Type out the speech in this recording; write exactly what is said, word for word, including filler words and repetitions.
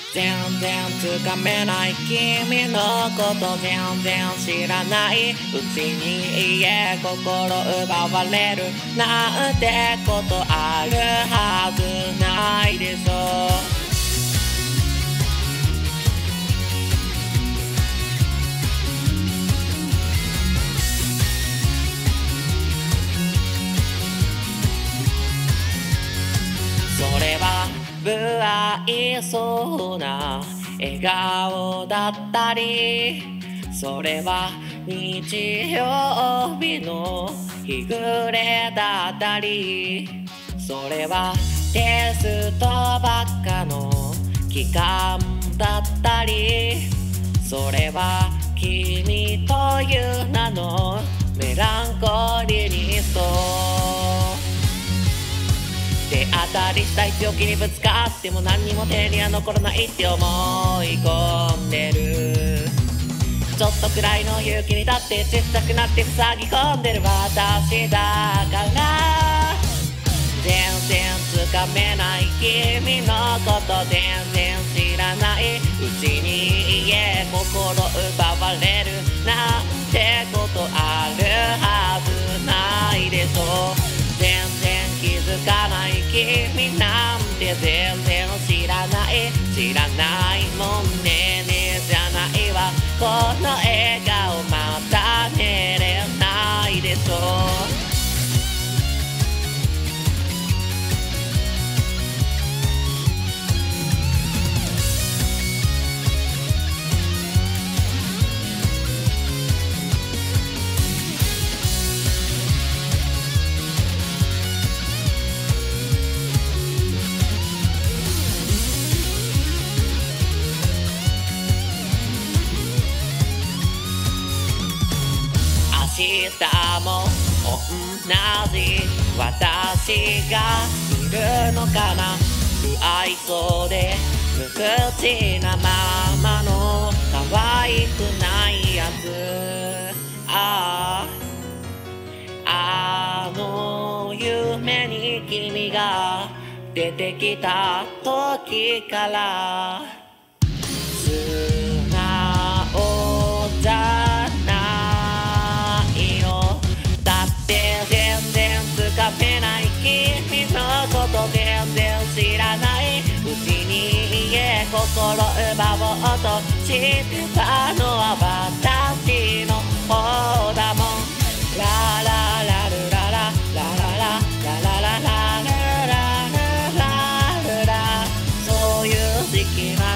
全然つかめない君のこと全然知らないうちに家心奪われるなんてことあるはずないでしょそれは不愛想な笑顔だったりそれは日曜日の日暮れだったりそれはテストばっかの期間だったりそれは君という名のメランコリニスト手当たりしたい強気にぶつかっても何にも手には残らないって思い込んでるちょっとくらいの勇気に立ってちっちゃくなって塞ぎ込んでる私だから全然つかめない君のこと全然知らないうちに家心奪われるなんてことあるはずないでしょ全然気づかない君なんて全然知らない知らないもんねねじゃないわこの笑顔また寝れないでしょ明日も同じ私がいるのかな不愛想で無口なままの可愛くないやつあああの夢に君が出てきた時から素直じゃつかめない君のこと全然知らないうちに家心奪おうとしてたのは私の方だもんラララルララララララララララララララそういう時期は